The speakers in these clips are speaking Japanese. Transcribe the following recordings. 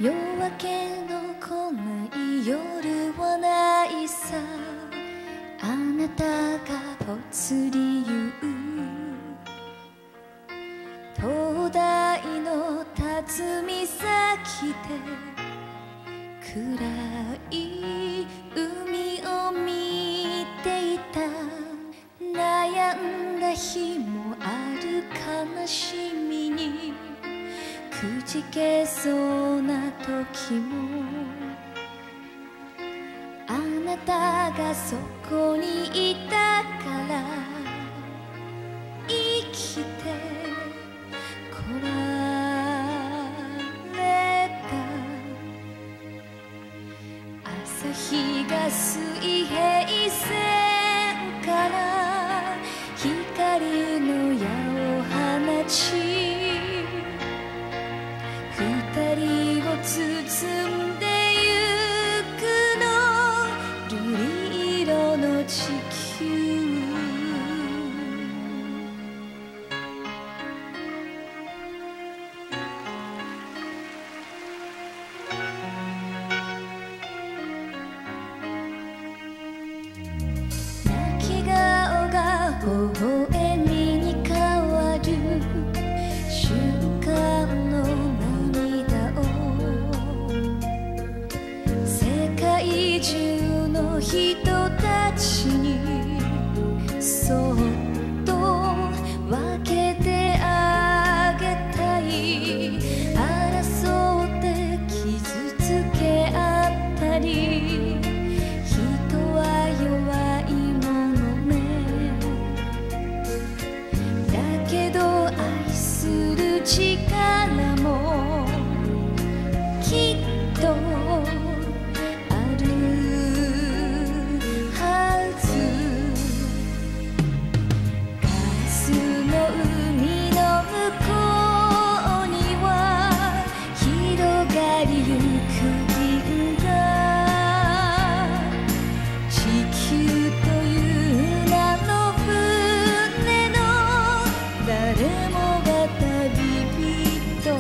夜明けの来ない夜はないさ。あなたがぽつり言う灯台の辰巳先で暗い海を見ていた。悩んだ日もある悲しみにくじけそうな時もあなたがそこにいたから生きてこられた。朝日が水平線から光の矢を放ち二人を包んでゆくの瑠璃色の地球。泣き顔が微笑みに変わる瞬間の涙を世界中の人たちにそっと分けてあげたい。争って傷つけ合ったり人は弱いものね。だけど愛する力もきっとあるはず。ガラスの海の向こうには広がりゆく銀河。地球という名の船の誰もが旅人。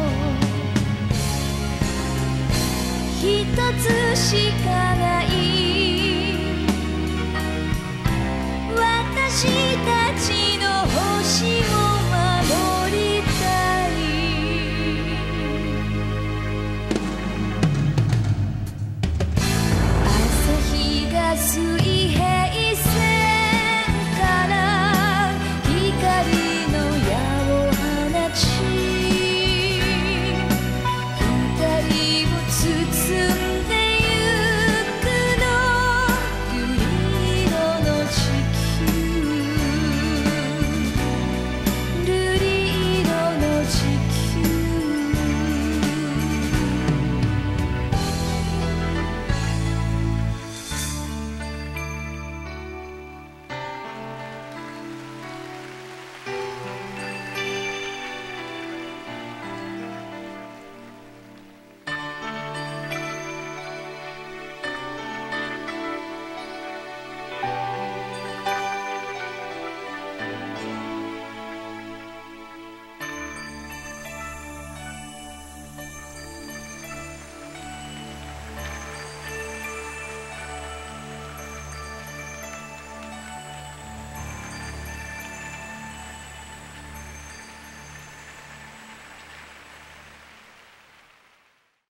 一つしかない私たちの